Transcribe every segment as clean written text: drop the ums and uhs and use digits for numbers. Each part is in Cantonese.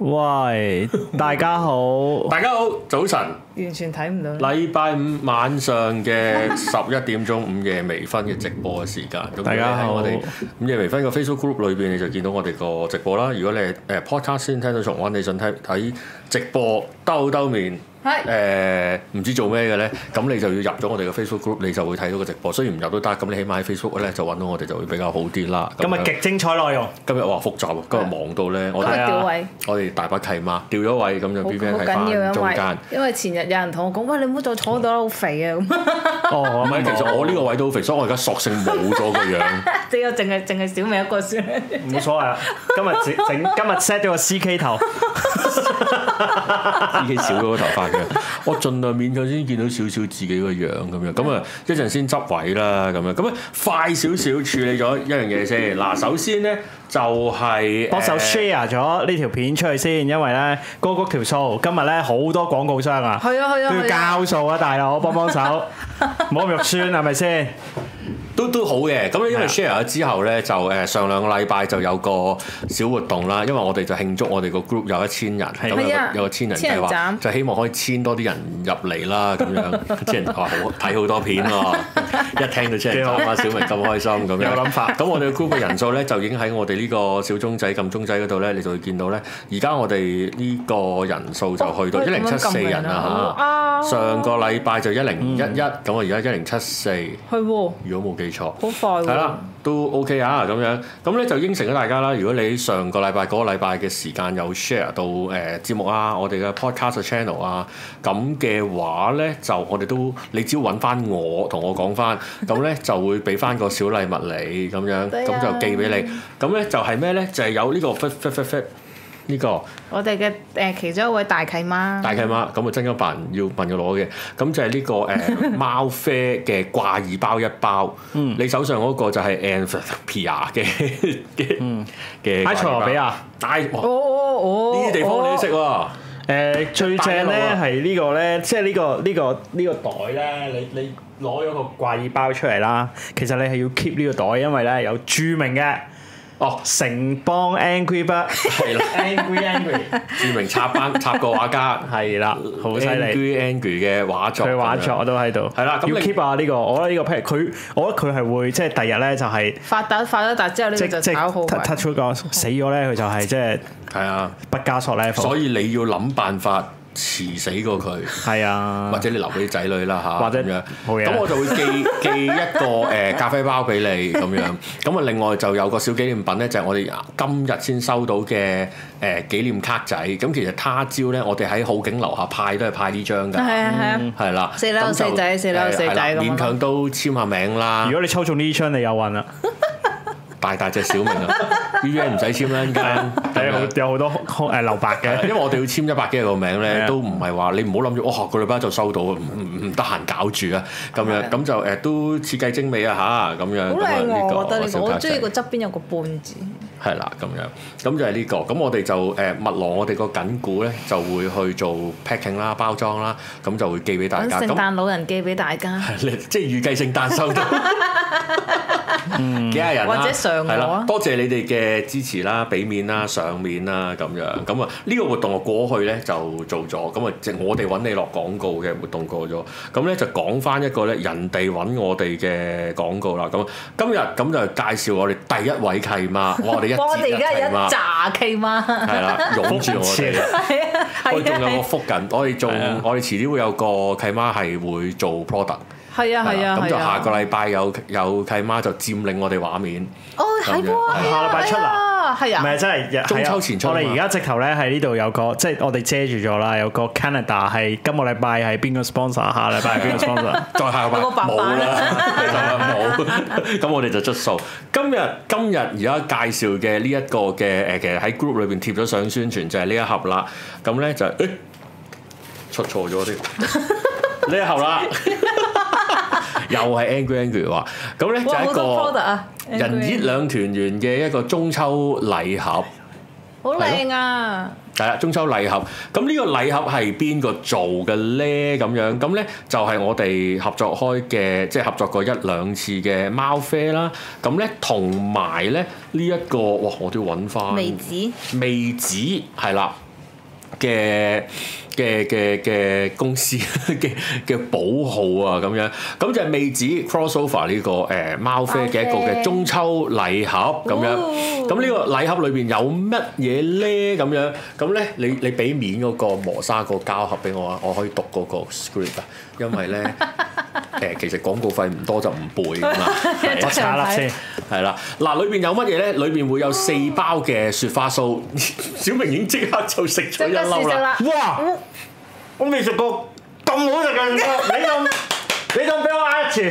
喂，大家好， 大家好，早晨， 完全睇唔到。 禮拜五晚上嘅11點午夜微醺嘅直播嘅時間。咁大家好， 我哋午夜微醺個 Facebook group 裏邊，你就見到我哋個直播啦。如果你係podcast 先聽到重溫，你想睇直播兜面。唔知做咩嘅咧，咁你就要入咗我哋嘅 Facebook group，你就會睇到個直播。雖然唔入都得，咁你起碼喺 Facebook 咧就揾到我哋就會比較好啲啦。 今日極精彩內容。 今日話複雜喎，今日忙到咧，我哋大把契媽調咗位，咁就 B B 喺翻中間。 因為前日有人同我講，喂，你唔好再坐到啦，好肥啊咁。 哦，唔係，其實我呢個位都好肥，所以我而家索性冇咗個樣。 只有淨係小明一個算。 冇所謂啊！今日 set 咗個 CK 頭 ，CK 少咗個頭髮嘅，我盡量勉強先見到少少自己個樣咁樣。咁啊，一陣先執位啦咁樣。咁啊，快少少處理咗一樣嘢先。嗱，首先咧就係幫手 share 咗呢條片出去先，因為咧嗰條數今日咧好多廣告商啊， 係啊都要交數啊，大佬幫手，冇咁肉酸係咪先？ 都好嘅，咁因為 share 咗之後咧，就上兩個禮拜就有個小活動啦，因為我哋就慶祝我哋個 group 有1000人，咁有個1000人計劃，就希望可以簽多啲人入嚟啦，咁樣啲人話睇好多片喎，一聽到千人斬啊，小明咁開心咁樣。 有諗法。 咁我哋 group 嘅人數咧就已經喺我哋呢個小鐘仔撳鐘仔嗰度咧，你就會見到咧，而家我哋呢個人數就去到1074人啦嚇。上個禮拜就1011，咁我而家1074。 係喎。 如果冇記錯， 好快喎。 係啦，都 OK 啊咁樣。咁咧就應承咗大家啦。如果你上個禮拜嗰個禮拜嘅時間有 share 到節目啊，我哋嘅 podcast channel 啊，咁嘅話咧就我哋都你只要揾翻我同我講翻，咁咧就會俾翻個小禮物你咁樣，咁就寄俾你。咁咧就係咩咧？就係有呢個 fit 呢個我哋嘅其中一位大契媽， 咁啊真金白銀要問佢攞嘅，咁就係呢個貓啡嘅掛耳包一包。你手上嗰個就係 Anthropia 嘅埃塞俄比亞。 呢啲地方你都識喎。 最正咧係呢個咧，即係呢個袋咧，你攞咗個掛耳包出嚟啦。其實你係要 keep 呢個袋，因為咧有著名嘅。城邦 Angry Bird 係啦，Angry 著名插個畫家係啦， 好犀利 Angry 嘅畫作， 佢畫作都喺度。係啦，要 keep 啊呢個，我覺得呢個 pack 我覺得佢係會即係第日咧就係發咗達之後呢個就炒好。touch 嗰個死咗咧，佢就係即係係啊畢加索 level。所以你要諗辦法。遲死過佢，係啊，或者你留俾啲仔女啦嚇，或者咁樣，咁我就會寄一個咖啡包俾你咁樣，咁啊另外就有個小紀念品咧，就係我哋今日先收到嘅紀念卡仔，咁其實他朝咧我哋喺浩景樓下派都係派呢張㗎，係啦， 四樓四仔勉強都簽下名啦。 如果你抽中呢張，你有運啦。 大隻小明啊 ，VVN 唔使簽啦，依家有好多留白嘅， 因為我哋要簽100幾個名咧，都唔係話你唔好諗住，我下個禮拜就收到，唔得閒搞住啊，咁樣咁就都設計精美啊嚇，咁樣好靚喎，我覺得呢個， 我中意個側邊有個半字。 係啦，咁樣咁就係呢個，咁我哋就密鑼我哋個緊股咧就會去做 packing 啦、包裝啦，咁就會寄俾大家。 聖誕老人寄俾大家， 即係預計聖誕收到。幾廿人啦， 或者上我啊！ 多謝你哋嘅支持啦、俾面啦、上面啦咁樣，咁啊呢個活動我過去咧就做咗，咁啊即係我哋揾你落廣告嘅活動過咗，咁咧就講翻一個咧人哋揾我哋嘅廣告啦，咁今日咁就介紹我哋第一位契媽，我哋一而家有一紮契媽， 係啦，擁住我哋，我哋仲有個福緊，我哋遲啲會有個契媽係會做 product。 係啊， 咁就下個禮拜有契媽就佔領我哋畫面。 哦，係喎， 下禮拜出啦， 係啊， 唔係真係中秋前出。 我哋而家直頭咧喺呢度有個，即係我哋遮住咗啦，有個 Canada 係今個禮拜係邊個 sponsor， 下禮拜係邊個 sponsor， 再下個禮拜冇啦，冇。咁我哋就出數。今日而家介紹嘅呢一個嘅其實喺 group 裏邊貼咗相宣傳就係呢一盒啦。咁咧就出錯咗添，呢一盒啦。又係 Angry 話，咁咧就係一個人熱兩團圓嘅一個中秋禮盒， 好靚啊！ 係啦，中秋禮盒，咁呢個禮盒係邊個做嘅咧？咁咧就係我哋合作開嘅，即係合作過1、2次嘅貓啡啦。咁咧同埋咧呢一個，哇！我都要揾翻味子係啦。 嘅公司嘅寶號啊咁樣，咁就係未止 crossover 呢個貓啡嘅一個嘅中秋禮盒咁樣，咁呢個禮盒裏邊有乜嘢咧？咁咧你俾面嗰個磨砂個膠盒俾我啊，我可以讀嗰個 script 啊，因為咧其實廣告費唔多就唔背㗎嘛， 我查啦先， 係啦，嗱裏邊有乜嘢咧？裏邊會有4包嘅雪花酥，小明已經即刻就食咗一粒啦，哇！我未食過咁好食嘅，你當俾我呃一次，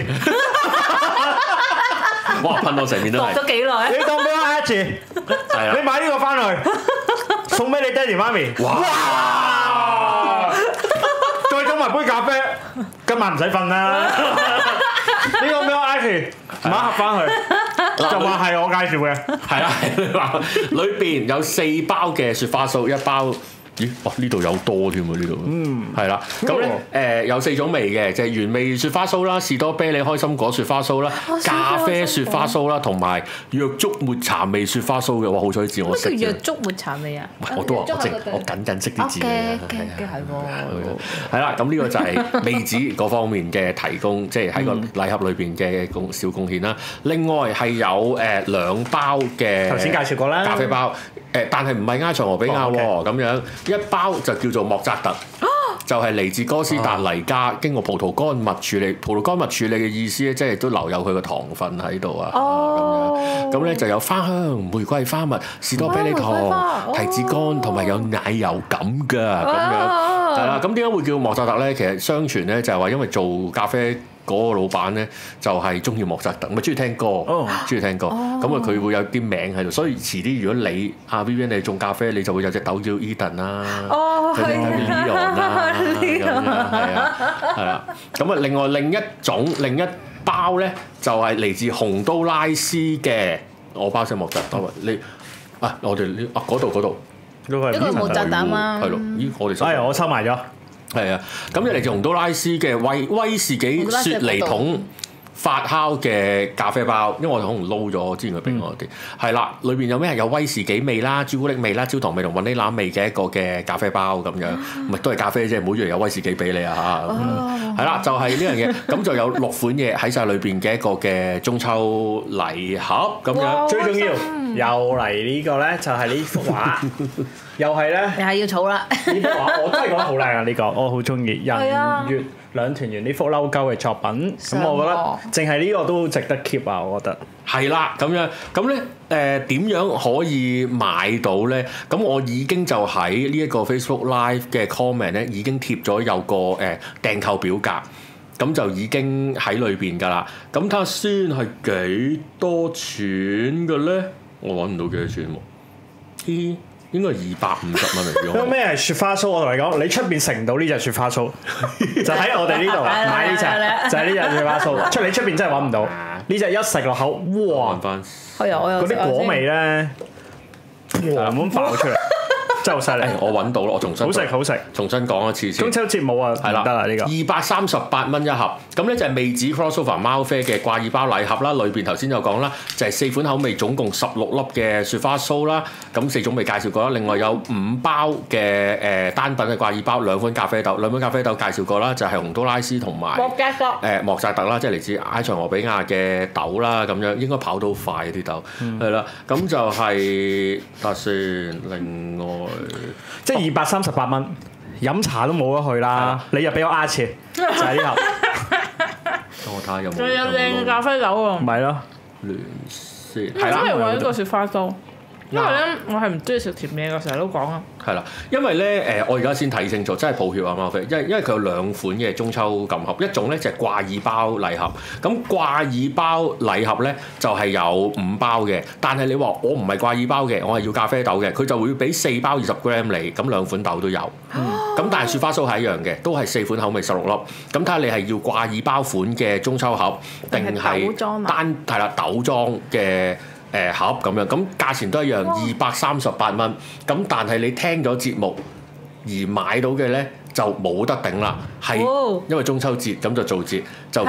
哇！噴到成面都係， 咗幾耐？ 你當俾我呃一次，係啊！你買呢個翻去送俾你爹哋媽咪，哇！再斟埋杯咖啡，今晚唔使瞓啦。呢個俾我呃一次，買盒翻去，就話係我介紹嘅， 係啦，嗱，裏邊有4包嘅雪花酥，1包。咦！哇！呢度有多添喎，呢度，係啦。咁咧有4種味嘅，就係原味雪花酥啦、士多啤梨開心果雪花酥啦、咖啡雪花酥啦，同埋藥竹抹茶味雪花酥嘅。哇！好彩字我識。 乜叫藥竹抹茶味啊？ 我都話我僅識啲字嘅。 係喎。 係啦，咁呢個就係味子嗰方面嘅提供，即係喺個禮盒裏邊嘅小貢獻啦。另外係有2包嘅頭先介紹過啦咖啡包。但係唔係埃塞俄比亞喎，咁樣1包就叫做莫扎特，就係嚟自哥斯達黎加，經過葡萄乾蜜處理。葡萄乾蜜處理嘅意思咧，即係都留有佢個糖分喺度啊。咁咧就有花香、玫瑰花蜜、士多啤梨糖、提子乾，同埋有奶油感㗎，咁樣係啦。咁點解會叫莫扎特咧？其實相傳咧就係話因為做咖啡嗰個老闆咧就係中意莫扎特，咪中意聽歌，中意聽歌。咁啊佢會有啲名喺度，所以遲啲如果你Vivian 你種咖啡，你就會有隻豆叫 Eden 啦，有隻豆叫 Leon 啦，咁樣係啊。咁啊另一包咧就係嚟自洪都拉斯嘅，我包聲莫扎特。你我哋嗰度呢個莫扎特啊， 係咯，咦我哋我收埋咗。 係啊，咁就嚟自洪都拉斯嘅威士忌雪梨桶發酵嘅咖啡包，因為我哋可能撈咗之前佢俾我哋，係啦，裏邊有咩？有威士忌味啦、朱古力味啦、焦糖味同雲呢拿味嘅一個嘅咖啡包咁樣，咪都係咖啡啫，唔好以為有威士忌俾你啊嚇！係啦，就係呢樣嘢，咁就有6款嘢喺晒裏邊嘅一個嘅中秋禮盒咁樣， 最重要又嚟呢個咧，就係呢幅畫。又係咧， 又係要儲啦！ 呢幅畫我真係覺得好靚啊！呢個我好中意人月兩團圓呢幅嬲鳩嘅作品，咁我覺得淨係呢個都值得 keep 啊！我覺得係啦，咁樣咁咧點樣可以買到咧？咁我已經就喺呢一個 Facebook Live 嘅 comment 咧，已經貼咗有個訂購表格，咁就已經喺裏邊㗎啦。咁睇下先係幾多錢嘅咧？我揾唔到幾多錢喎。應該係250蚊嚟嘅。 咩係雪花酥？我同你講，你出邊食唔到呢隻雪花酥，就喺我哋呢度買呢隻，就係呢隻雪花酥。你出邊真係揾唔到。呢隻一食落口，哇！嗰啲果味咧，黃咁爆出嚟。真係好犀利！ 我揾到咯，我重新好食， 重新講一次先。 中秋節冇啊，係啦，得啦呢個 238蚊一盒，咁咧就係味子 crossover 貓啡嘅掛耳包禮盒啦。裏邊頭先有講啦，就係4款口味，總共16粒嘅雪花酥啦。咁4種味介紹過啦，另外有5包嘅單品嘅掛耳包，2款咖啡豆，2款咖啡豆介紹過啦，就係洪都拉斯同埋莫扎特啦，即係嚟自埃塞俄比亞嘅豆啦，咁樣應該跑到好快啲豆，係啦。咁就係等先，另外。 即係238蚊，飲茶都冇得去啦！你又俾我呃錢，就係呢盒。 我睇下有冇。 仲有靚咖啡豆喎。 唔係咯， 聯先係啦。因為揾個雪花酥，因為咧我係唔中意食甜嘢嘅，成日都講啊。 係啦，因為咧我而家先睇清楚，真係抱歉啊貓啡，因為佢有2款嘅中秋錦盒，一種咧就係掛耳包禮盒，咁掛耳包禮盒咧就係有5包嘅，但係你話我唔係掛耳包嘅，我係要咖啡豆嘅，佢就會俾4包20g你，咁2款豆都有，咁但係雪花酥係一樣嘅，都係4款口味16粒，咁睇下你係要掛耳包款嘅中秋盒，定係單係啦豆裝嘅。盒咁樣，咁價錢都一樣238蚊，咁但係你聽咗節目而買到嘅咧就冇得頂啦，係因為中秋節咁就做節就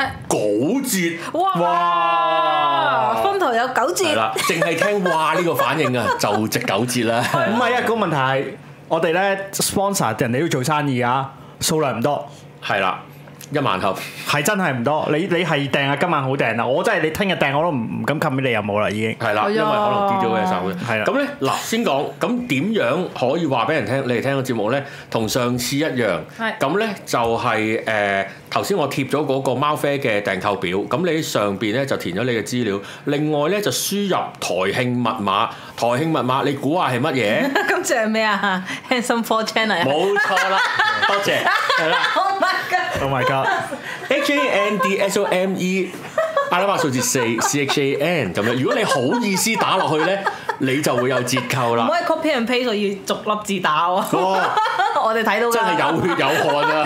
9折， 哇！風頭有9折， 係啦，淨係聽哇呢個反應啊就值9折啦。 唔係啊，個問題係我哋咧 sponsor 人哋要做生意啊，數量唔多， 係啦。1萬盒係真係唔多，你係訂啊，今晚好訂啦！我真係你聽日訂我都唔敢 commit 你有冇啦，已經係啦，因為可能跌咗嘅手嘅。係啦，咁咧嗱，先講咁點樣可以話俾人聽？你哋聽個節目咧，同上次一樣。係咁咧，就係頭先我貼咗嗰個貓啡嘅訂購表，咁你喺上邊咧就填咗你嘅資料，另外咧就輸入台慶密碼。台慶密碼你估下係乜嘢？ 今次係咩啊 ？Handsome 4 Channel 冇錯啦，多謝。係啦。 Oh my god！HANDSOME 阿拉伯數字4 CHAN 咁樣，如果你好意思打落去咧，你就會有折扣啦。 唔可以 copy and paste，要逐粒字打喎。我哋睇到真係有血有汗啊！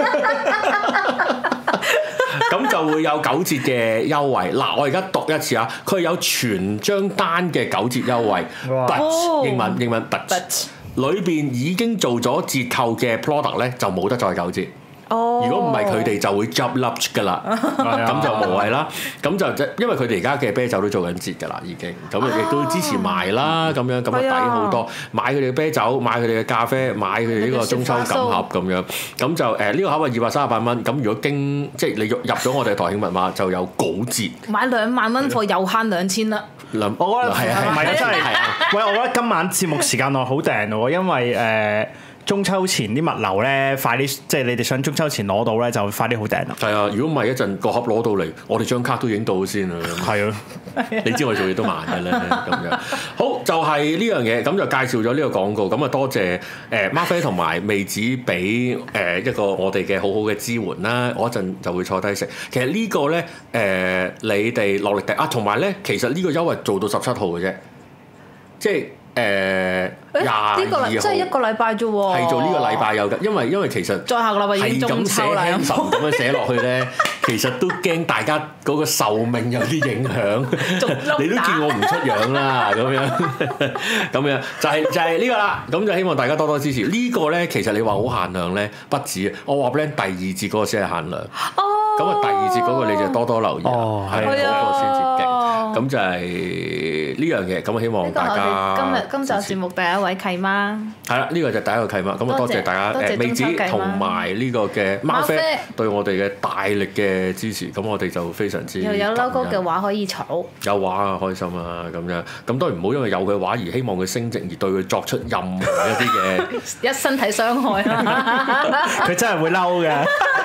咁就會有9折嘅優惠。嗱，我而家讀一次啊，佢有全張單嘅9折優惠。But 英文 but 裏邊已經做咗折扣嘅 product 咧，就冇得再9折。如果唔係佢哋就會 job lunch 㗎啦，咁就無謂啦。咁就因為佢哋而家嘅啤酒都做緊節㗎啦，已經咁亦都支持埋啦。咁樣咁啊抵好多，買佢哋嘅啤酒，買佢哋嘅咖啡，買佢哋呢個中秋錦盒咁樣。咁就呢個盒係238蚊。咁如果經即係你入咗我哋台慶密碼，就有9折。 買2萬蚊貨又慳2000啦。 我覺得唔係啊，真係喂，我覺得今晚節目時間內好訂喎，因為中秋前啲物流咧，快啲，即係你哋想中秋前攞到咧，就快啲好訂啦。 係啊，如果唔係一陣個盒攞到嚟，我哋張卡都影到先啊。 係啊， 你知我哋做嘢都慢嘅咧，咁樣。好，就係呢樣嘢，咁就介紹咗呢個廣告。咁啊，多謝貓啡同埋味子俾一個我哋嘅好好嘅支援啦。我一陣就會坐低食。其實呢個咧你哋落力訂啊，同埋咧，其實呢個優惠做到17號嘅啫，即係。22號， 即係一個禮拜啫喎， 係做呢個禮拜有㗎，因為其實再下個禮拜已經中秋啦， 咁樣寫落去咧，其實都驚大家嗰個壽命有啲影響，你都見我唔出樣啦，咁樣就係呢個啦，咁就希望大家多多支持。呢個咧其實你話好限量咧，不止，我話俾你聽，第2節嗰個先係限量，咁啊第2節嗰個你就多多留意，係嗰個先至勁，咁就係呢樣嘢，咁希望大家。 今集節目第一位契媽， 係啦，呢個就第一個契媽，咁啊多謝大家味子同埋呢個嘅貓啡對我哋嘅大力嘅支持，咁我哋就非常之又有 logo 嘅話可以儲， 有畫啊開心啊咁樣，咁當然唔好因為有佢畫而希望佢升值而對佢作出任何一啲嘅一身體傷害啦， 佢真係會嬲嘅。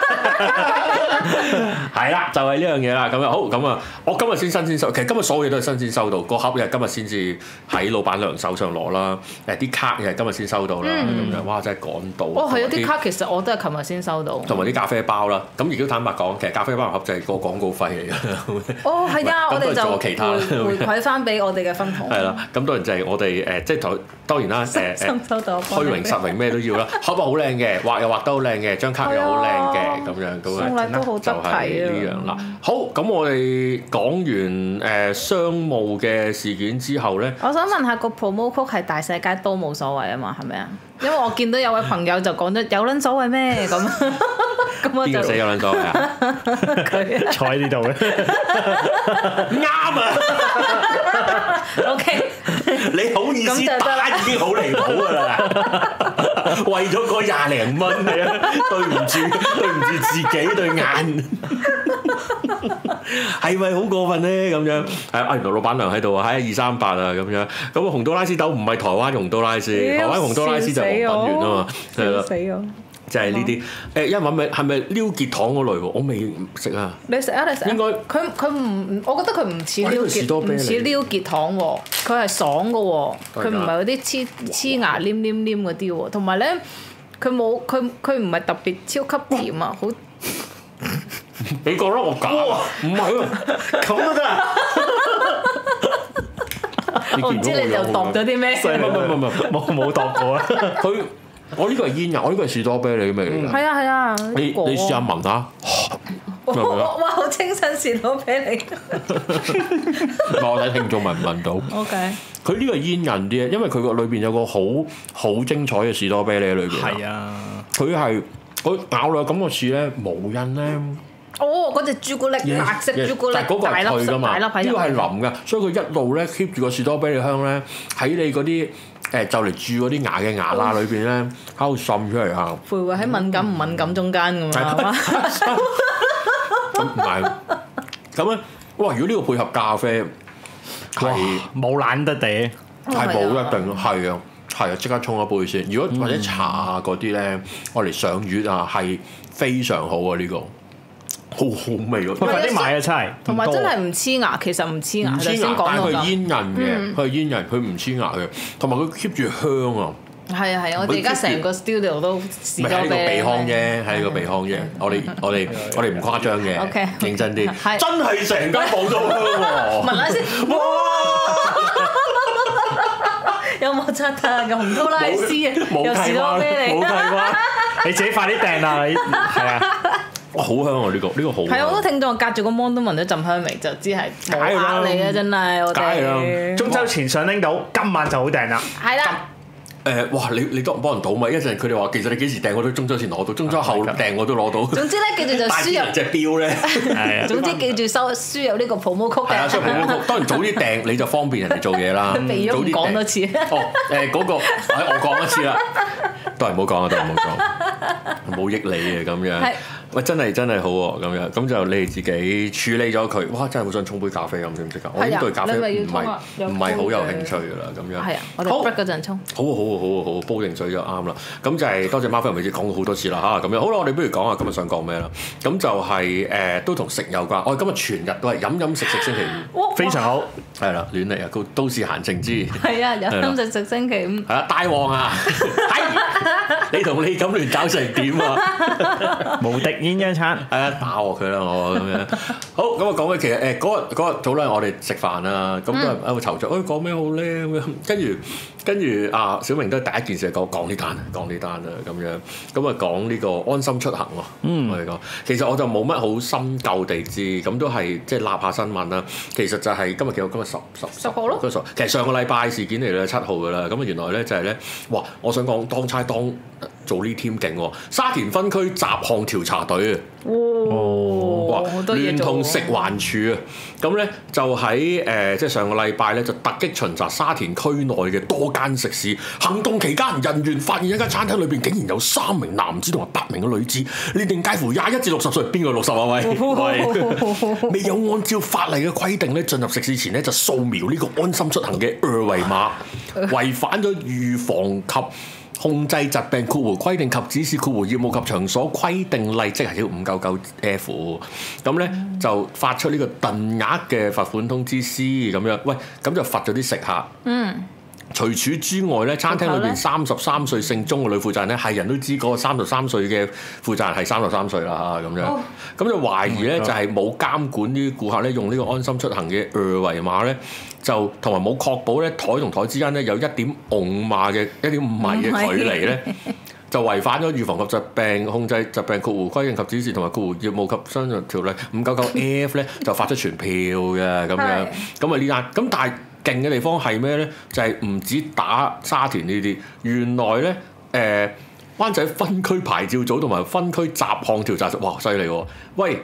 係啦，就係呢樣嘢啦，咁樣好，咁啊，我今日先新鮮收，其實今日所有嘢都係新鮮收到，個盒又係今日先至喺老闆娘手上攞啦，啲卡又係今日先收到啦，咁樣哇真係趕到。 係有啲卡其實我都係琴日先收到， 同埋啲咖啡包啦，咁亦都坦白講，其實咖啡包盒就係個廣告費嚟㗎。 係啊，我哋就其他回饋翻俾我哋嘅分紅。 係啦，咁當然就係我哋即係當然啦，虛榮實榮咩都要啦，盒好靚嘅，畫又畫得好靚嘅，張卡又好靚嘅，咁樣咁樣都好得體呢樣啦。好，咁我哋講完商務嘅事件之後咧， 我想問下個 promo code 係大世界都冇所謂啊嘛，係咪啊？因為我見到有位朋友就講咗有撚所謂咩咁，咁我就邊個寫有撚所謂啊？ 佢坐喺呢度嘅， 啱啊 ！OK， 你好意思打已經好離譜㗎啦，為咗個20零蚊係啊，對唔住自己對眼。係咪好過分咧？咁樣係啊！原來老闆娘喺度啊，喺238啊咁樣。咁啊，洪都拉斯豆唔係台灣洪都拉斯，台灣洪都拉斯就黃品源啊嘛，係啦，就係呢啲。一問咪係咪撩結糖嗰類喎？我未食啊。 你食啊！你食。應該佢唔，我覺得佢唔似撩結糖喎，佢係爽嘅喎，佢唔係嗰啲黐牙黏嗰啲喎，同埋咧佢唔係特別超級甜啊，好。 你覺得我假啊？唔係喎，咁都得啊！ 我唔知你又度咗啲咩？ 冇度過啊！我呢個係煙油，我呢個係士多啤梨味嚟㗎。 係啊！ 你試下聞下。 哇！好清新士多啤梨。 我睇聽眾聞唔聞到 ？OK。 佢呢個係煙韌啲啊，因為佢個裏邊有個好精彩嘅士多啤梨喺裏邊。 係啊。 佢咬落咁個似咧無印咧。 嗰隻朱古力白色朱古力大粒㗎嘛，呢個係腍㗎，所以佢一路咧 keep 住個士多啤梨香咧喺你嗰啲就嚟蛀嗰啲牙嘅牙罅裏邊咧，喺度滲出嚟啊！ 徘徊喺敏感唔敏感中間咁樣係嘛？ 咁唔係咁咧，哇！如果呢個配合咖啡係冇懶得地， 係冇一定係啊。係啊，即刻沖一杯先。如果或者茶啊嗰啲咧，我嚟上月啊，係非常好啊！呢個好好味喎， 快啲買啊！真係， 同埋真係唔黐牙，其實唔黐牙，頭先講到㗎。 但係佢煙韌嘅，佢係煙韌，佢唔黐牙嘅，同埋佢 keep 住香啊！ 係啊係啊，我哋而家成個 studio 都試咗喺個鼻腔啫，喺個鼻腔啫。我哋唔誇張嘅，認真啲，真係成間房都香喎！ 聞下先，哇！有冇擦啊？紅都拉斯啊，又士多啤梨， 冇計啩！你自己快啲訂啦，你係啊！ 哇，好香啊！呢個好。 係啊，好多聽眾隔住個 mon 都聞到陣香味，就知係冇呃你嘅，真係我哋。 中秋前上拎到，今晚就好訂啦。 係啦。 哇！你都幫人倒咪？一陣佢哋話其實你幾時訂我都中秋前攞到，中秋後訂我都攞到。 總之咧，記住就輸入隻錶咧。 總之記住輸入呢個 promo code 嘅。 係啊，輸入 promo code。當然早啲訂你就方便人哋做嘢啦。 避咗唔講多次。 嗰個我講一次啦。都係唔好講啊！都係唔好講，冇益你嘅咁樣。喂，真係好喎，咁樣咁就你哋自己處理咗佢。哇！真係好想沖杯咖啡咁，識唔識㗎？我已經對咖啡唔係好有興趣㗎啦，咁樣。 係啊，我哋 break 嗰陣沖。 好，煲定水就啱啦。咁就係多謝貓飛同你講過好多次啦嚇，咁樣好啦，我哋不如講下今日想講咩啦？咁就係都同食有關。我哋今日全日都係飲食星期五， 非常好。 係啦，亂嚟啊！都市閒情之係啊，飲食星期五。 係啊，大王啊！你同你咁亂搞成點啊？ 無敵鴛鴦餐係啊，打我佢啦我咁樣。好咁啊，講嘅其實嗰日早兩日我哋食飯啦，咁都係喺度籌著，講咩好咧咁樣。跟住啊，小明都係第一件事係講呢單啊咁樣。咁啊講呢個安心出行喎。我哋講其實我就冇乜好深究地知，咁都係即係立下新聞啦。其實就係今日幾號？今日十號咯。其實上個禮拜事件嚟啦，7號㗎啦。咁啊原來咧就係咧，哇！我想講當差當做呢 team 勁喎，沙田分區雜項調查隊啊！哇！聯同食環署啊，咁咧就喺即係上個禮拜咧就突擊巡查沙田區內嘅多間食肆。行動期間，人員發現一間餐廳裏邊竟然有3名男子同埋8名嘅女子，年齡介乎21至60歲。邊個60啊？喂，未有按照法例嘅規定咧進入食肆前咧就掃描呢個安心出行嘅二維碼，違反咗預防及控制疾病規定及指示業務及場所規定例，即係要599F， 咁咧就發出呢個定額嘅罰款通知書咁樣。喂，咁就罰咗啲食客。除此之外咧，餐廳裏邊33歲姓鐘嘅女負責人咧，係人都知嗰個33歲嘅負責人係33歲啦咁樣。咁就懷疑咧就係冇監管啲顧客咧用呢個安心出行嘅二維碼咧，就同埋冇確保咧台同台之間咧有1.5米嘅距離咧，就違反咗預防及疾病控制疾病規定及指示同埋業務及商業條例599F 咧，就發出傳票嘅咁樣。咁啊呢單咁但係勁嘅地方係咩咧？就係唔止打沙田呢啲，原來咧灣仔分區牌照組同埋分區雜項調查組，哇犀利喎！喂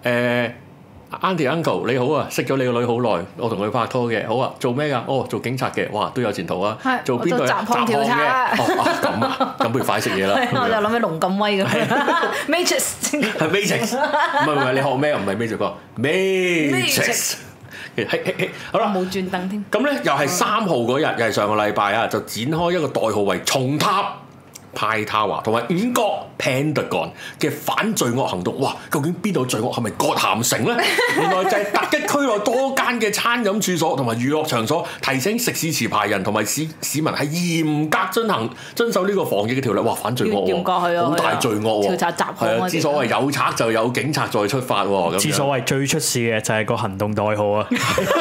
Auntie Uncle 你好啊，識咗你個女好耐，我同佢拍拖嘅，好啊，做咩㗎？哦，做警察嘅，哇都有前途啊！做邊個？ 雜項調查。 咁不如快食嘢啦！ 我就諗起龍咁威咁，Matrix 係 Matrix，唔係你學咩？唔係 Matrix 個 Matrix。好啦， 冇轉燈添。 咁咧又係3號嗰日，又係上個禮拜啊，就展開一個代號為重塔、派塔華同埋5角 Pentagon 嘅反罪惡行動。哇！究竟邊度罪惡？係咪葛咸城咧？原來就係突擊區內多間嘅餐飲處所同埋娛樂場所，提醒食肆持牌人同埋市民係嚴格遵守呢個防疫嘅條例。哇！反罪惡喎，好大罪惡喎。 調查雜項啊！ 之所謂有賊就有警察再出發喎。 之所謂最出事嘅就係個行動代號啊！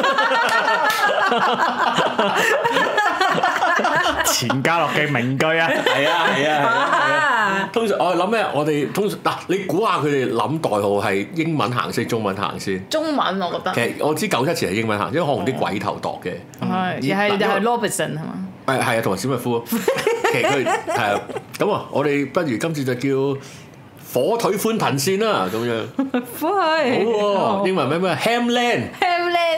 錢嘉樂嘅名句啊！ 係啊！通常我諗咩？我哋通常嗱，你估下佢哋諗代號係英文行先，中文行先？ 中文我覺得。 其實我知97前係英文行，因為可能啲鬼頭度嘅。 係，又係 Robertson 係嘛？ 係啊，同埋史密夫。其實佢係啊，咁啊，我哋不如今次就叫火腿寬頻線啦，咁樣。 火腿。 好喎，英文咩？Hamland。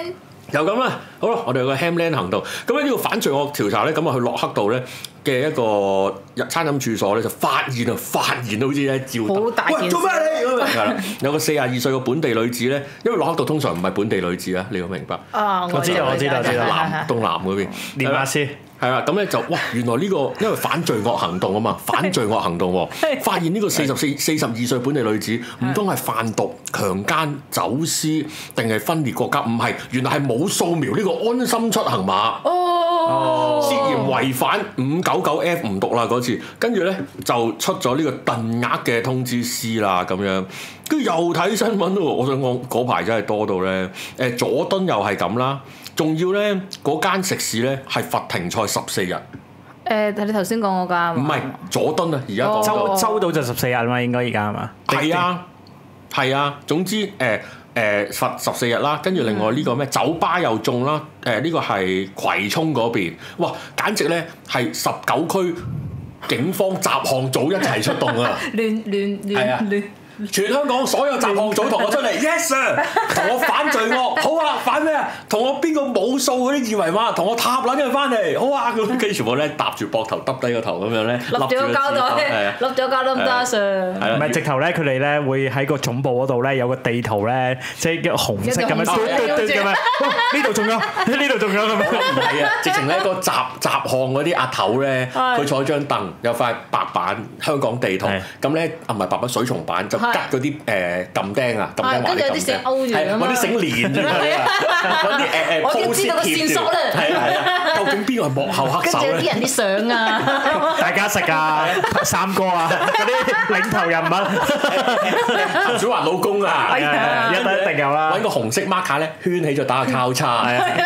就咁啦，好啦，我哋有個 Hamland 行動，咁咧呢個反罪惡調查咧，咁啊去洛克道咧嘅一個餐飲處所咧，就發現好似咧照好大件事， 做咩你咁係啦，有個42歲嘅本地女子咧，因為洛克道通常唔係本地女子啊，你要明白。 我知道， 東南嗰邊練馬師。 係啦，咁咧就哇，原來呢個因為反罪惡行動啊嘛，反罪惡行動喎，發現呢個42歲本地女子唔通係販毒、強姦、走私定係分裂國家？唔係，原來係冇掃描呢個安心出行碼，涉嫌違反599F 唔讀啦嗰次，跟住咧就出咗呢個定額嘅通知書啦咁樣，跟住又睇新聞喎，我想講嗰排真係多到咧，佐敦又係咁啦。仲要咧，嗰間食肆咧係罰停賽14日。 你頭先講嗰間唔係佐敦啊，而家講周到就14日嘛，應該而家係嘛？ 係啊，總之罰14日啦，跟住另外呢個咩酒吧又中啦，呢個係葵涌嗰邊，哇，簡直咧係19區警方雜項組一齊出動啊！亂。全香港所有雜項組同我出嚟，yes sir， 同我反罪惡，好啊，反咩啊？同我邊個冇掃嗰啲二維碼，同我塔撚佢翻嚟，好啊！咁跟住全部咧搭住膊頭，耷低個頭咁樣咧， 笠咗個膠袋，笠咗膠袋得 Sir。 唔係直頭咧，佢哋咧會喺個總部嗰度咧有個地圖咧，即係紅色咁樣，咁樣，呢度仲有，呢度仲有咁樣。唔係啊， 直情咧個雜項嗰啲阿頭咧，佢坐張凳，有塊白板香港地圖，咁咧唔係白板水松板就。吉嗰啲撳釘啊，撳釘跟住有啲繩勾住揾啲繩連住佢啊，揾啲我要知道個線索咧。 係啊，究竟邊個係幕後黑手咧？ 跟住啲人啲相啊， 大家識啊，三哥啊，嗰啲領頭人物， 小華老公啊， 一定有啦。 揾個紅色 marker 咧圈起咗打個交叉。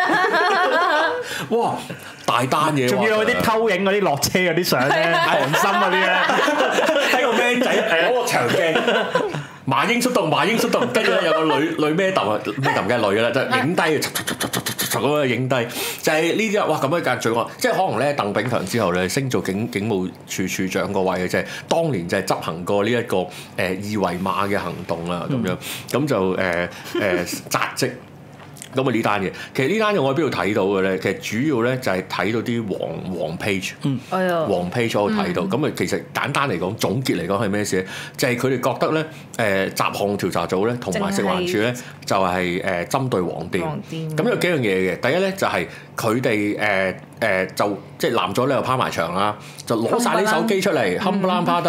哇！大單嘢， 仲要有啲偷影嗰啲落車嗰啲相咧，韓心嗰啲咧， 睇個 man 仔攞個長鏡，馬英出動，跟住咧有個女 madam 啊，madam 梗係女㗎啦，就影低，咁樣影低，就係呢啲啊！哇，咁樣間罪惡，即係可能咧，鄧炳強之後咧升做警務處處長個位嘅啫，當年就係執行過呢一個二維碼嘅行動啦，咁樣咁就擲職。咁啊呢單嘢，其實呢單嘢我喺邊度睇到嘅咧？其實主要咧就係睇到啲黃 page，黃 page 我睇到。咁啊其實簡單嚟講，總結嚟講係咩事咧？就係佢哋覺得咧，雜項調查組咧同埋食環署咧就係針對黃店。咁有幾樣嘢嘅，第一咧就係佢哋就即係男咗咧又拋埋牆啦，就攞晒啲手機出嚟，冚唪唥趴低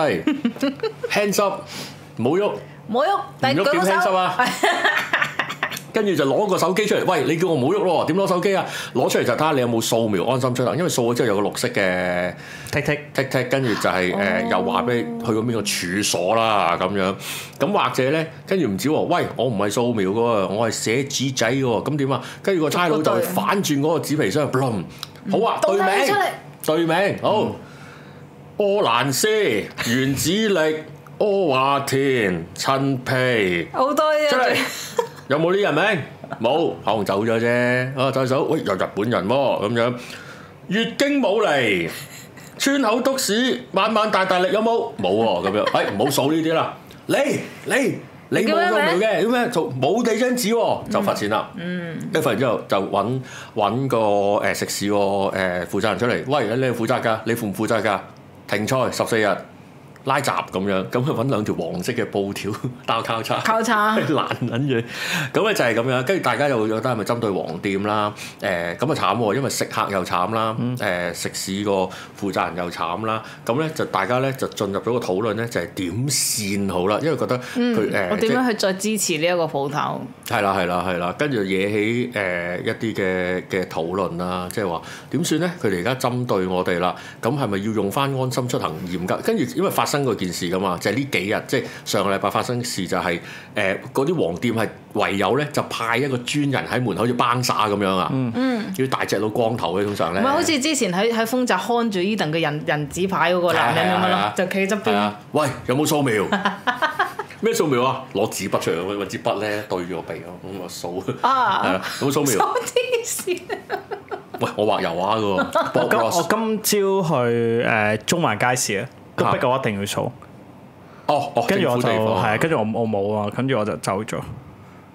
，hands up， 冇喐，唔喐點 hands up 啊？跟住就攞個手機出嚟，喂！你叫我唔好喐咯，點攞手機啊？攞出嚟就睇下你有冇掃描安心出行，因為掃咗之後有個綠色嘅 tick，跟住就係又話俾你去過邊個處所啦咁樣。咁或者咧，跟住唔止喎，喂！我唔係掃描嘅喎，我係寫紙仔嘅喎，咁點啊？跟住個差佬就反轉嗰個紙皮箱，好啊，對名好，柯蘭斯、原子力、柯華田、陳皮， 好多嘢出嚟。 有冇呢人名？冇，可能走咗啫。啊，再數，喂，有日本人喎，咁樣。月經冇嚟，村口篤屎，晚大力有冇？冇喎，咁樣。唔好數呢啲啦。你冇掃描嘅，咁咩做冇地張紙喎，就罰錢啦。一罰完之後就揾個食肆個負責人出嚟，喂，你係負責㗎？你負唔負責㗎？停賽14日。拉閘咁樣，咁佢揾兩條黃色嘅布條打交叉，攔撚住，咁咧就係咁樣。跟住大家又覺得係咪針對黃店啦？咁啊慘喎，因為食客又慘啦，食肆個負責人又慘啦。咁咧就大家咧就進入咗個討論咧，就係點線好啦，因為覺得佢我點樣去再支持呢一個鋪頭？ 係啦，跟住惹起一啲嘅討論啦，即係話點算咧？佢哋而家針對我哋啦，咁係咪要用翻安心出行嚴格？跟住因為發生過件事噶嘛，就係呢幾日，即係上個禮拜發生事就係嗰啲黃店係唯有咧就派一個專人喺門口要幫耍咁樣啊，要大隻佬光頭嘅通常咧， 唔係好似之前喺豐澤看住伊頓嘅人紙牌嗰個男人咁樣咯，就企側邊。 喂，有冇掃描？咩掃描啊？攞紙筆出嚟，揾支筆咧對住個鼻咯，咁我掃。係啦，有冇掃描？ 掃啲線。 喂，我畫油畫嘅喎。 我今朝去中環街市啊。都逼我一定要掃，跟住我就係，跟住我冇啊，跟住我就走咗。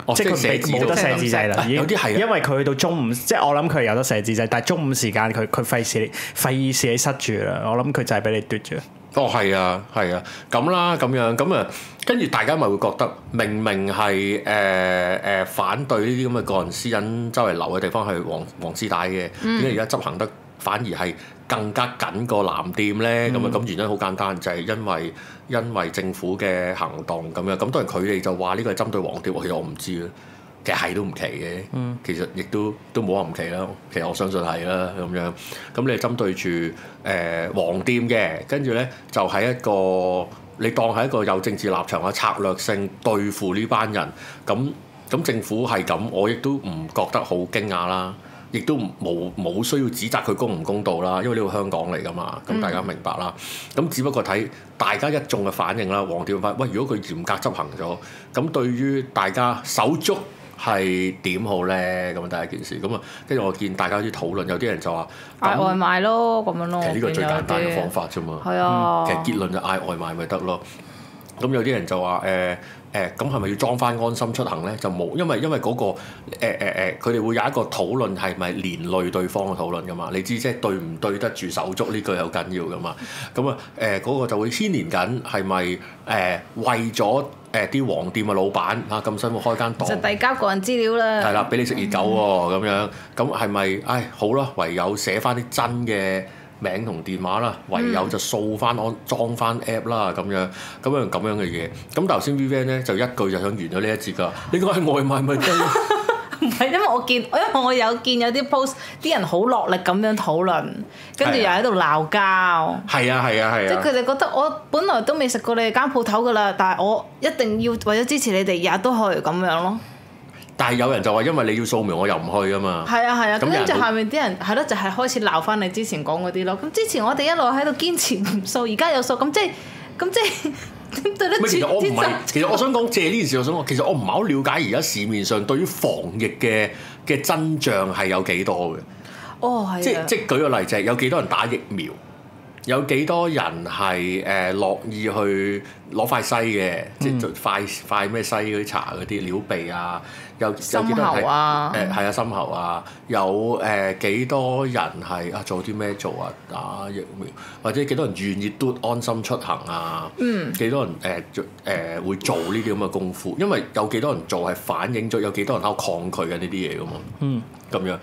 即係佢冇得寫字制啦。 有啲係， 因為佢去到中午，即係我諗佢有得寫字制，但係中午時間佢費事你塞住啦。我諗佢就係俾你奪咗。 係啊，咁啦，咁樣咁啊，跟住大家咪會覺得明明係反對呢啲咁嘅個人私隱周圍留嘅地方係黃絲帶嘅，點解而家執行得反而係更加緊過藍店咧？咁原因好簡單，就係因為政府嘅行動咁樣。咁當然佢哋就話呢個係針對黃店，其實我唔知啦。其實係都唔奇嘅，其實亦都冇話唔奇啦。其實我相信係啦咁樣。咁你係針對住黃店嘅，跟住咧就係一個你當係一個有政治立場嘅策略性對付呢班人。咁政府係咁，我亦都唔覺得好驚訝啦，亦都冇需要指責佢公唔公道啦。因為呢個香港嚟㗎嘛，咁大家明白啦。咁只不過睇大家一眾嘅反應啦。黃店反，喂，如果佢嚴格執行咗，咁對於大家手足係點好咧？咁第一件事，咁啊，跟住我見大家啲討論，有啲人就話嗌外賣咯，咁樣咯。 其實呢個最簡單嘅方法啫嘛。係啊。其實結論就嗌外賣咪得咯。咁有啲人就話咁係咪要裝翻安心出行咧？就冇，因為嗰個佢哋會有一個討論係咪連累對方嘅討論噶嘛？你知即係對唔對得住手足呢句好緊要噶嘛？咁啊嗰個就會牽連緊係咪為咗啲黃店嘅老闆咁辛苦開間檔， 就遞交個人資料啦。 係啦，俾你食熱狗喎咁樣，咁係咪好啦？唯有寫翻啲真嘅名同電話啦，唯有就掃翻裝翻 app 啦，咁樣嘅嘢。咁頭先 Vivian 咧就一句就想完咗呢一節㗎。呢個係外賣咪得？ 唔係，因為我有見有啲 post， 啲人好落力咁樣討論，跟住又喺度鬧交。 係啊！ 即係佢哋覺得我本來都未食過你哋間鋪頭㗎啦，但係我一定要為咗支持你哋，日日都去咁樣咯。 但係有人就話，因為你要掃描，我又唔去啊嘛。係啊，咁跟住下面啲人係咯，就係開始鬧翻你之前講嗰啲咯。咁之前我哋一路喺度堅持唔掃，而家有掃，咁即係點對得住？ 其實我唔係，其實我想講借呢件事，我想講，其實我唔係好了解而家市面上對於防疫嘅真相係有幾多嘅。係啊。即係舉個例子，有幾多人打疫苗？有幾多人係樂意去攞塊西嘅，即係塊咩西嗰啲茶嗰啲撩鼻啊？有幾多人係係啊深喉啊？有幾多人係做啲咩做啊？打疫苗或者幾多人願意都安心出行啊？幾多人會做呢啲咁嘅功夫？因為有幾多人做係反映咗有幾多人喺度抗拒緊呢啲嘢噶嘛？咁樣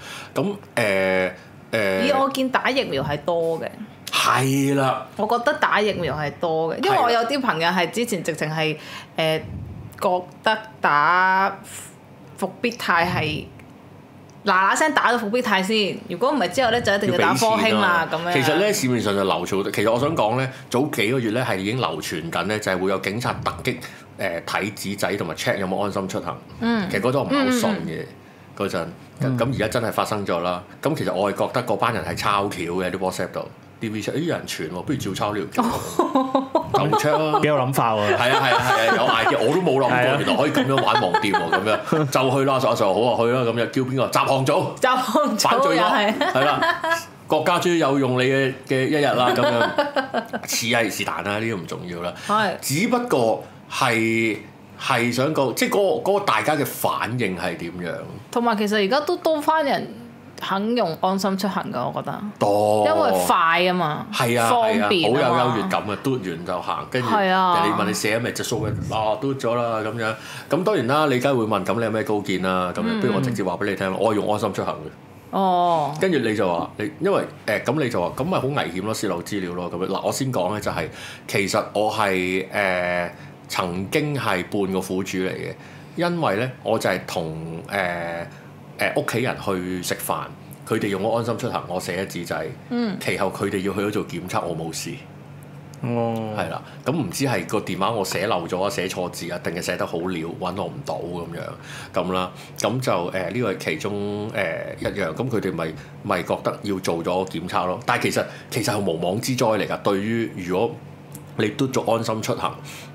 咁我見打疫苗係多嘅。 係啦， 我覺得打疫苗係多嘅，因為我有啲朋友係之前直情係覺得打復必泰係嗱聲打咗復必泰先，如果唔係之後咧就一定要打科興啦咁樣。其實咧市面上就流傳，其實我想講咧，早幾個月咧係已經流傳緊咧，就係會有警察突擊睇紙仔同埋 check 有冇安心出行。其實嗰陣我唔係好信嘅嗰陣，咁而家真係發生咗啦。咁其實我係覺得嗰班人係抄橋嘅啲 WhatsApp 度。D.V. 有人傳喎，不如照抄呢條橋，咁 check 啦， 幾有諗法喎。 係啊，有 idea，我都冇諗過，原來可以咁樣玩黃店喎，咁樣就去啦，阿 Sir 好啊，去啦，咁樣叫邊個？集行組，反罪咗，係啦，國家終於有用你嘅一日啦，咁樣似係是但啦，呢個唔重要啦，只不過係想講，即係嗰個大家嘅反應係點樣？ 同埋其實而家都多翻人肯用安心出行㗎，我覺得多， 因為快啊嘛，方便好有優越感啊，嘟完就行，跟住人哋問你寫咩，就掃嘅，嘟咗啦咁樣。咁當然啦，你梗係會問，咁你有咩高見啦？咁樣，不如我直接話俾你聽，我係用安心出行嘅。跟住你就話你，因為咁你就話咁咪好危險咯，泄露資料咯咁樣。嗱，我先講咧就係，其實我係曾經係半個苦主嚟嘅，因為咧我就係同屋企人去食飯，佢哋用咗安心出行，我寫咗紙仔。其後佢哋要去咗做檢測，我冇事。係啦，咁唔知係個電話我寫漏咗啊，寫錯字啊，定係寫得好潦，揾我唔到咁啦。咁就呢個係其中一樣。咁佢哋咪覺得要做咗檢測咯。但係其實係無妄之災嚟㗎。對於如果你都做安心出行，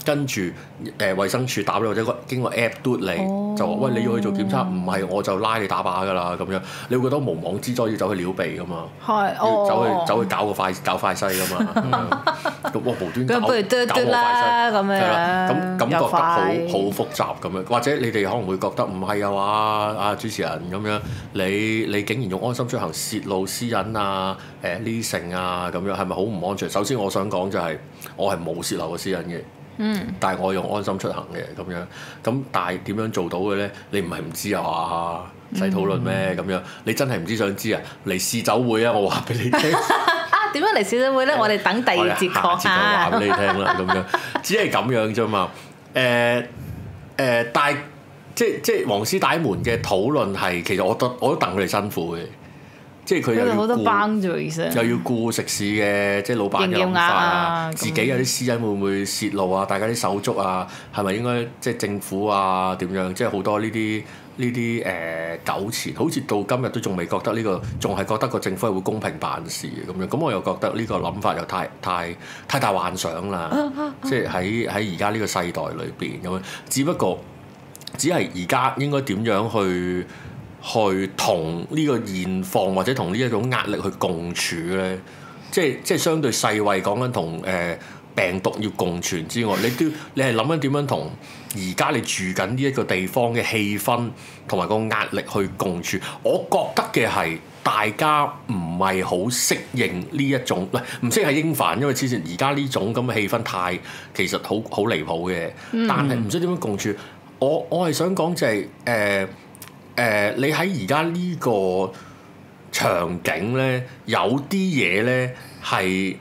跟住衛生署打俾或者經過 app 嘟你，就話喂，你要去做檢測，唔係我就拉你打靶㗎啦咁樣，你會覺得無妄之災要走去撩鼻㗎嘛，要走去搞快篩㗎嘛，咁無端搞快篩咁樣， 咁感覺得好複雜咁樣，或者你哋可能會覺得唔係啊嘛，啊主持人咁樣，你竟然用安心出行泄露私隱啊呢成啊咁樣，係咪好唔安全？首先我想講就係我係冇泄露過私隱嘅。但係我用安心出行嘅咁樣，咁但係點樣做到嘅咧？你唔係唔知啊？使討論咩咁樣？你真係唔知想知啊？嚟試酒會啊！我話俾你聽啊！點樣嚟試酒會咧？我哋等第二節講下。 話俾你聽啦，咁樣只係咁樣啫嘛。但係即係黃絲帶門嘅討論係，其實我都戥佢哋辛苦嘅。即係佢又要顧食肆嘅，即係老闆嘅諗法啊，自己有啲私隱會唔會泄露啊？大家啲手足啊，係咪應該即係政府啊點樣？即係好多呢啲糾纏，好似到今日都仲未覺得呢個，仲係覺得個政府係會公平辦事嘅咁樣。咁我又覺得呢個諗法又太大幻想啦。即係喺而家呢個世代裏邊咁樣，只係而家應該點樣去同呢個現況或者同呢一種壓力去共處咧，即係相對世衛講緊同病毒要共存之外，你係諗緊點樣同而家你住緊呢一個地方嘅氣氛同埋個壓力去共處？我覺得嘅係大家唔係好適應呢一種，唔適係應煩，因為之前而家呢種咁嘅氣氛其實好離譜嘅，但係唔知點樣共處。我係想講就係你喺而家呢個場景咧，有啲嘢咧係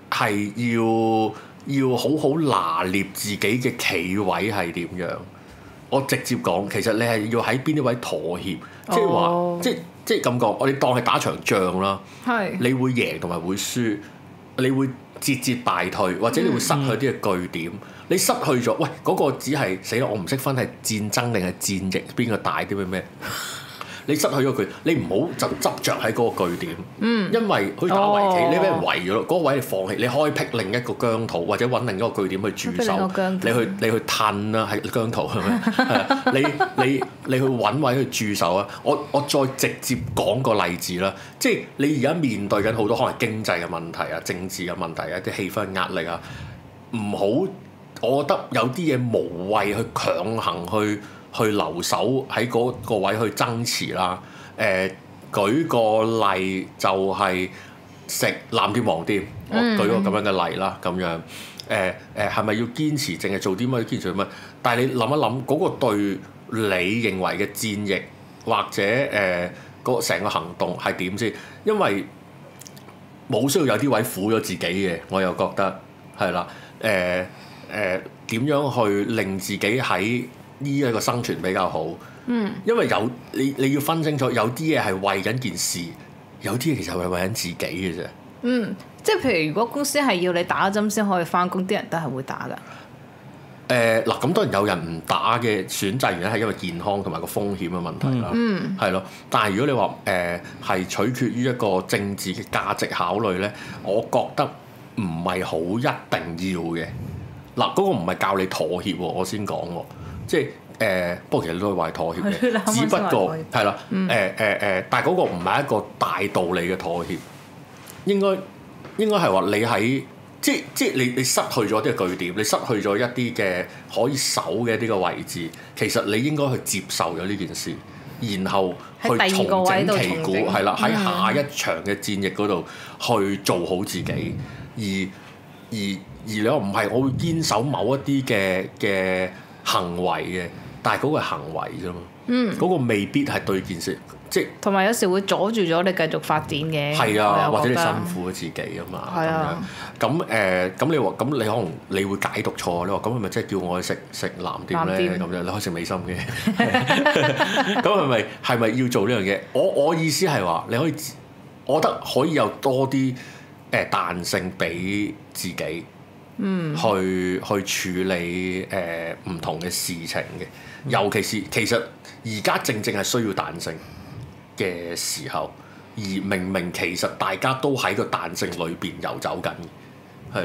要好好拿捏自己嘅企位係點樣。我直接講，其實你係要喺邊啲位妥協，即係話即係咁講。我哋當係打場仗啦，你會贏同埋會輸，你會節敗退，或者你會失去啲嘅據點。你失去咗，喂嗰個只係死啦！我唔識分係戰爭定係戰役，邊個大啲咩？你失去咗佢，你唔好就執着喺嗰個據點，因為好似打圍棋，你俾人圍咗咯，嗰個位你放棄，你開闢另一個疆土，或者揾另一個據點去駐守，你去褪啦，係疆土係咪？你去揾位去駐守啊！我再直接講個例子啦，即係你而家面對緊好多可能經濟嘅問題啊、政治嘅問題啊、啲氣氛壓力啊，唔好。我覺得有啲嘢無謂去強行去留守喺嗰個位去爭持啦。舉個例就係食藍店黃店，我舉個咁樣嘅例啦，咁樣係咪要堅持淨係做啲乜？堅持做乜？但係你諗一諗嗰個對你認為嘅戰役或者成個行動係點先？因為冇需要有啲位苦咗自己嘅，我又覺得係啦。點樣去令自己喺呢一個生存比較好？因為你要分清楚，有啲嘢係為緊件事，有啲嘢其實係為緊自己嘅啫。 即係譬如如果公司係要你打針先可以返工，啲人都係會打㗎。 嗱，咁當然有人唔打嘅選擇原因係因為健康同埋個風險嘅問題啦，係咯。但係如果你話係取決於一個政治嘅價值考慮咧，我覺得唔係好一定要嘅。嗱，嗰個唔係教你妥協喎，我先講喎，即係不過其實都係話妥協嘅，只不過係啦，但係嗰個唔係一個大道理嘅妥協，應該係話你喺即係你失去咗啲嘅據點，你失去咗一啲嘅可以守嘅一啲嘅位置，其實你應該去接受咗呢件事，然後去重整旗鼓，係啦，喺下一場嘅戰役嗰度去做好自己，而你話唔係，我會堅守某一啲嘅行為嘅，但係嗰個係行為啫嘛，嗰個未必係對件事，即係同埋有時會阻住咗你繼續發展嘅。 係啊，或者你辛苦咗自己啊嘛。係啊。咁你話咁你可能你會解讀錯，你話咁係咪即係叫我去食藍店咧？咁樣你可以食美心嘅。咁係咪要做呢樣嘢？我意思係話你可以，我覺得可以有多啲彈性俾自己。去處理唔同嘅事情嘅，尤其是其實而家正係需要彈性嘅時候，而明明其實大家都喺個彈性裏邊遊走緊，係咯，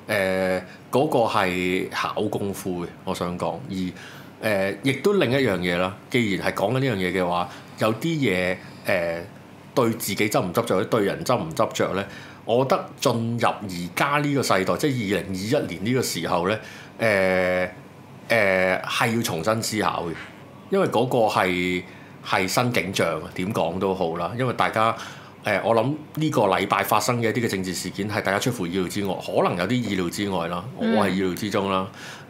嗰個係考功夫嘅，我想講。而亦都另一樣嘢啦。既然係講緊呢樣嘢嘅話，有啲嘢對自己執唔執着，對人執唔執着咧，我覺得進入而家呢個世代，即係2021年呢個時候咧，係要重新思考嘅，因為嗰個係新景象，點講都好啦。因為大家我諗呢個禮拜發生嘅一啲嘅政治事件係大家出乎意料之外，可能有啲意料之外啦，我係意料之中啦。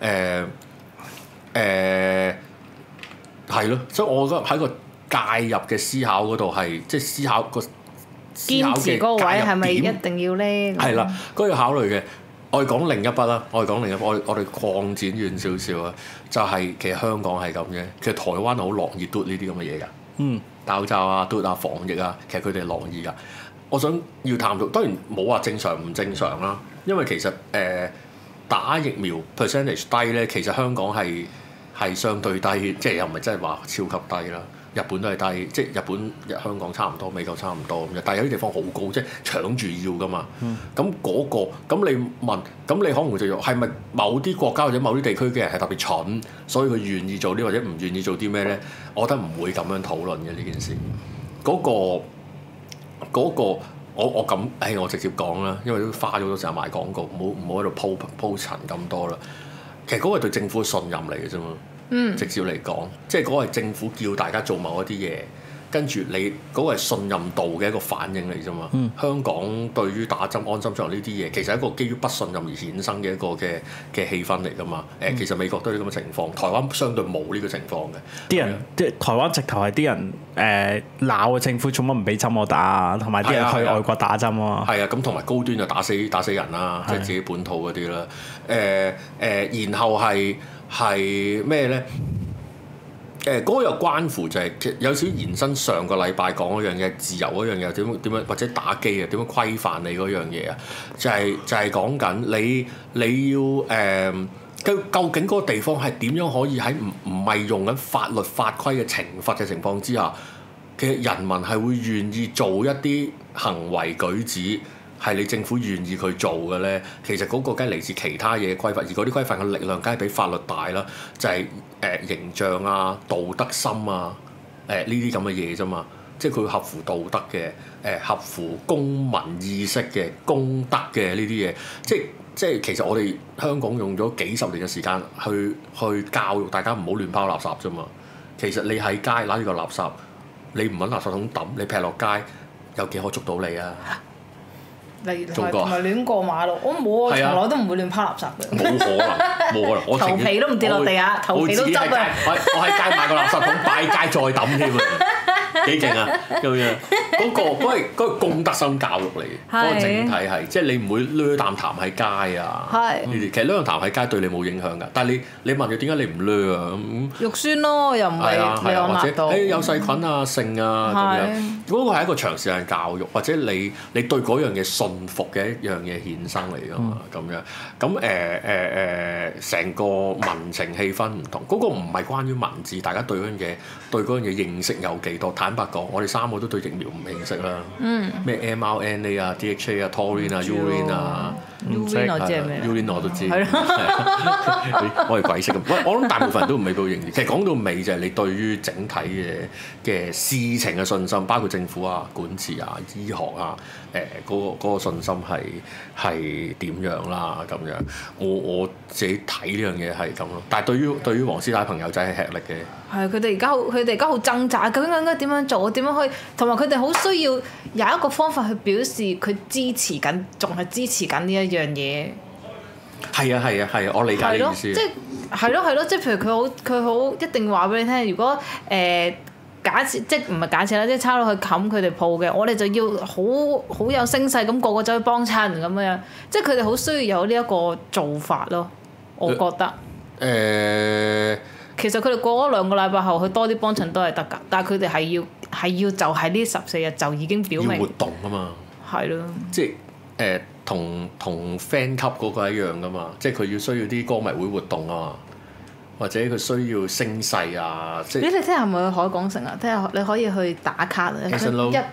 係咯，所以我覺得喺個介入嘅思考嗰度係即係思考個堅持嗰個位係咪一定要咧？ 係啦，嗰個要考慮嘅。我哋講另一筆啦，我哋擴展遠少少啊，就係其實香港係咁嘅，其實台灣好樂意嘟呢啲咁嘅嘢㗎。戴口罩啊、嘟啊、防疫啊，其實佢哋係樂意㗎。我想要探討，當然冇話正常唔正常啦，因為其實打疫苗 percentage 低咧，其實香港係相對低，即係又唔係真係話超級低啦。日本都係低，即係日本、香港差唔多，美國差唔多咁樣。但係有啲地方好高，即係搶住要㗎嘛。咁咁你問，咁你可能會就係咪某啲國家或者某啲地區嘅人係特別蠢，所以佢願意做啲或者唔願意做啲咩咧？我覺得唔會咁樣討論嘅呢件事。嗰個我咁，我直接講啦，因為都花咗好多時間賣廣告，唔好喺度鋪陳咁多啦。其實嗰個係對政府嘅信任嚟嘅啫嘛。直接嚟講，即係嗰個係政府叫大家做某一啲嘢，跟住你嗰個係信任度嘅一個反應嚟啫嘛。香港對於打針安心出行呢啲嘢，其實係一個基於不信任而衍生嘅一個嘅氣氛嚟噶嘛。其實美國都係咁嘅情況，台灣相對冇呢個情況嘅。啲人即係台灣直頭係啲人鬧個政府做乜唔俾針我打啊，同埋啲人去外國打針啊。係啊，咁同埋高端就打死人啦，即係自己本土嗰啲啦。然後係咩咧？嗰個又關乎就係有少少延伸上個禮拜講嗰樣嘢，自由嗰樣嘢點樣或者打機啊點樣規範你嗰樣嘢啊？就係講緊你要究竟嗰個地方係點樣可以喺唔係用緊法律法規嘅懲罰嘅情況之下，其實人民係會願意做一啲行為舉止。係你政府願意去做嘅咧，其實嗰個梗係嚟自其他嘢嘅規範，而嗰啲規範嘅力量梗係比法律大啦，就係形象啊、道德心啊、呢啲咁嘅嘢啫嘛，即係佢合乎道德嘅、合乎公民意識嘅、公德嘅呢啲嘢，即係其實我哋香港用咗幾十年嘅時間去教育大家唔好亂拋垃圾啫嘛，其實你喺街攞住個垃圾，你唔揾垃圾桶抌，你劈落街，有幾可捉到你啊？ 同埋亂過馬路，我冇啊，從來都唔會亂拋垃圾嘅。 冇可能，我頭皮都唔跌落地下，頭皮都執啊！ 我喺街買個垃圾桶，擺街再抌添啊！幾勁啊！咁樣嗰個公德心教育嚟嘅，嗰個整體係即係你唔會攣啖痰喺街啊！呢啲其實攣啖痰喺街對你冇影響㗎，但係你問佢點解你唔攣啊？ 肉酸咯，又唔係你有壓到， 有細菌啊、性啊咁樣。嗰個係一個長時間教育，或者你對嗰樣嘢信服嘅一樣嘢衍生嚟㗎嘛，咁樣咁成個民情氣氛唔同，嗰個唔係關於文字，大家對嗰樣嘢認識有幾多？坦白講，我哋三個都對疫苗唔認識啦。咩 mRNA 啊、DHA 啊、Taurine 啊、Urine 啊 ，Urine 我知係咩 ？Urine 我都知。我係鬼識咁。我諗大部分人都唔未到認識。其實講到尾就係你對於整體嘅事情嘅信心，包括政府啊、管治啊、醫學啊，嗰個信心係點樣啦？咁樣我自己睇呢樣嘢係咁咯。但係對於黃師奶朋友仔係吃力嘅。 係佢哋而家好掙扎，究竟應該點樣做？點樣去？同埋佢哋好需要有一個方法去表示佢支持緊，仲係支持緊呢一樣嘢。係啊，我理解呢意思。 即係咯，即係譬如佢好一定話俾你聽，如果假設即唔係假設啦，即係差佬去冚佢哋鋪嘅，我哋就要好有聲勢咁個個走去幫襯咁樣，即係佢哋好需要有呢一個做法咯，我覺得。其實佢哋過咗2個禮拜後，佢多啲幫襯都係得㗎，但係佢哋係要就係呢14日就已經表明。 要活動啊嘛。係咯。即係同 fan 級嗰個一樣㗎嘛，即係佢要需要啲歌迷會活動啊嘛，或者佢需要聲勢啊，即係。你聽日係咪去海港城啊？聽日你可以去打卡啊！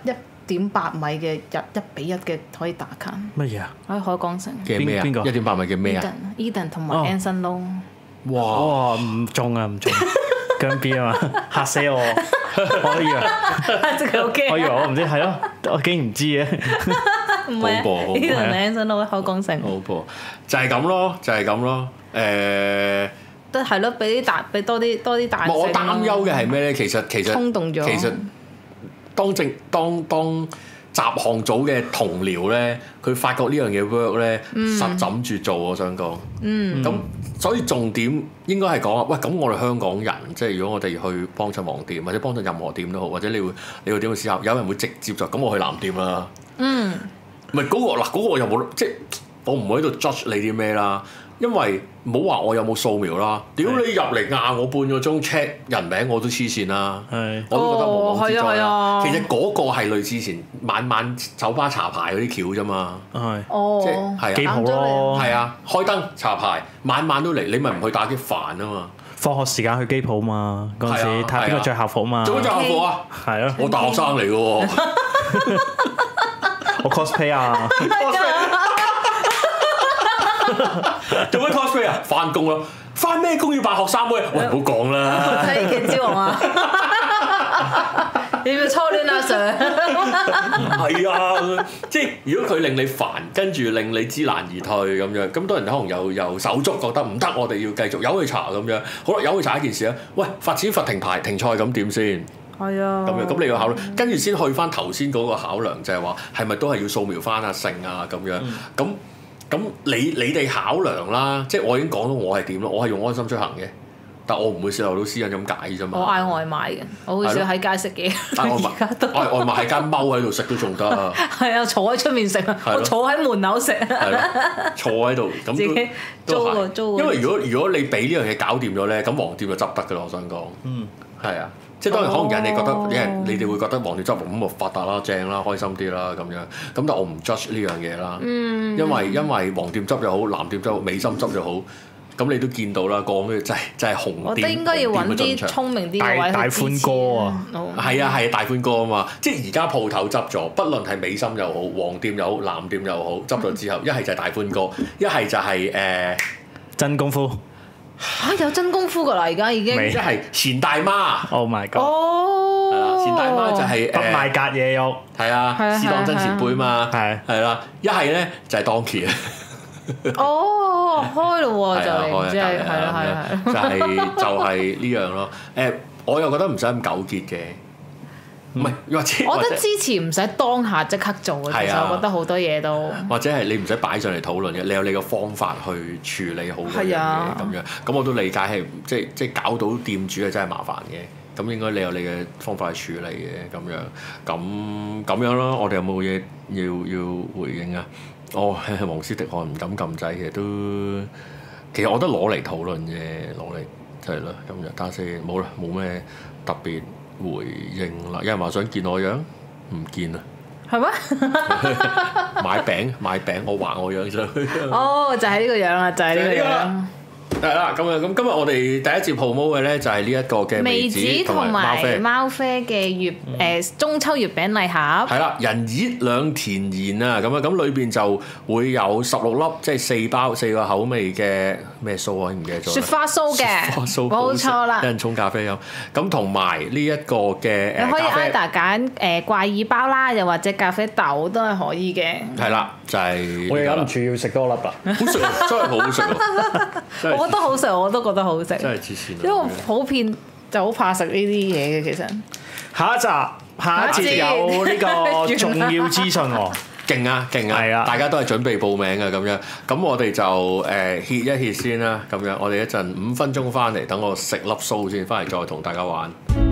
1.8米嘅1:1嘅可以打卡。 乜嘢啊？ 喺海港城。 嘅咩啊？1.8米嘅咩啊 ？Eden 同埋 Anson Lo。 哇！唔中啊，唔中。姜 B 啊嘛，嚇死我！我以為即係好驚。 我以為我唔知係咯，我竟然唔知嘅。 唔係啊 ，Eden 同 Anson Lo 喺海港城。 好噃，就係咁咯，就係咁咯。 都係咯，俾多啲彈性。 我擔憂嘅係咩咧？其實衝動咗。 其實當集項組嘅同僚咧，佢發覺呢樣嘢 work 咧，實枕住做。我想講，咁所以重點應該係講啊，喂，咁我哋香港人，即係如果我哋去幫襯黃店或者幫襯任何店都好，或者你會點去思考？有人會直接就咁我去藍店啦。唔係嗰個我又冇，即係我唔會喺度 judge 你啲咩啦。因為唔好話我有冇掃描啦，屌你入嚟嗌我半個鐘 check 人名我都黐線啦，我都覺得無妄之災啦。其實嗰個係類似前晚晚酒吧查牌嗰啲橋啫嘛，即係機鋪咯， 係啊，開燈查牌，晚晚都嚟，你咪唔去打機煩啊嘛。 放學時間去機鋪嘛，嗰陣時睇邊個着校服嘛。 做咩着校服啊？ 係啊， 我大學生嚟嘅喎， 我 cosplay 啊。 做咩 cosplay 啊？翻工咯，翻咩工要扮學生妹？喂，唔好講啦！ 睇《奇蹟王》啊！你要初戀阿 Sir？ 係啊，即係如果佢令你煩，跟住令你知難而退咁樣，咁多人可能有手足覺得唔得，我哋要繼續有去查咁樣。好啦，有去查一件事啊！喂，罰錢罰停牌停賽咁點先？ 係啊， 咁樣咁你要考慮，跟住先去翻頭先嗰個考量，就係話係咪都係要掃描翻阿成啊咁樣咁你哋考量啦，即係我已經講到我係點咯，我係用安心出行嘅，但我唔會泄露到私隱咁解啫嘛。 我嗌外賣嘅，我好少喺街食嘢。 嗌外賣喺間踎喺度食都仲得。 係啊，坐喺出面食啊，我坐喺門口食。係咯， 坐喺度咁自己租。因為如果你俾呢樣嘢搞掂咗咧，咁黃店就執得㗎啦。我想講，係啊。即係當然可能人哋覺得，你哋會覺得黃店執咁就發達啦、正啦、開心啲啦咁樣。咁但我唔 judge 呢樣嘢啦，因為黃店執又好，藍店執又好，美心執又好，咁你都見到啦，講咩真係紅店。 我覺得應該要揾啲聰明啲嘅位大寬哥啊， 係啊係大寬哥啊嘛！即係而家鋪頭執咗，不論係美心又好、黃店又好、藍店又好，執咗之後，一係就係大寬哥，一係就係真功夫。 嚇有真功夫㗎啦！而家已經即係錢大媽。 Oh my god！ 係啦，錢大媽就係不賣隔夜肉。 係啊，試當真前輩嘛。係啦，一係咧就係 Donkey 啊。 開咯喎，就係即係係啦， 就係呢樣咯。我又覺得唔使咁糾結嘅。唔係，或者我覺得支持唔使當下即刻做嘅，其實我覺得好多嘢都或者係你唔使擺上嚟討論嘅，你有你個方法去處理好嗰樣嘢咁樣。咁我都理解係即係搞到店主係真係麻煩嘅。咁應該你有你嘅方法去處理嘅咁樣。咁樣咯，我哋有冇嘢要回應啊？黃絲迪漢唔敢撳掣嘅都，其實我覺得攞嚟討論啫，攞嚟係咯咁樣。但係冇啦，冇咩特別回應啦。有人話想見我樣，唔見啊。 係咩？ 買餅，我畫我樣上去。 就係呢個樣啦，就係呢個樣。 係啦，咁今日我哋第一節 promo 嘅咧就係呢一個嘅味子同埋貓啡嘅中秋月餅禮盒。 係啦，人熱兩田然啊，咁裏邊就會有16粒，即係4個口味嘅咩酥啊？唔記得咗。雪花酥嘅，冇錯啦。有人沖咖啡飲，咁同埋呢一個嘅你可以 either 揀怪耳包啦，又或者咖啡豆都係可以嘅。 係啦，就係我忍唔住要食多粒啦， 好食，真係好食喎！ 我覺得好食，我都覺得好食。 真係黐線。 因為普遍就好怕食呢啲嘢嘅，其實。 下一節有呢個重要資訊喎。 勁啊！係啊！大家都係準備報名嘅咁樣。咁我哋就歇一歇先啦。咁樣我哋一陣5分鐘翻嚟，等我食粒酥先，翻嚟再同大家玩。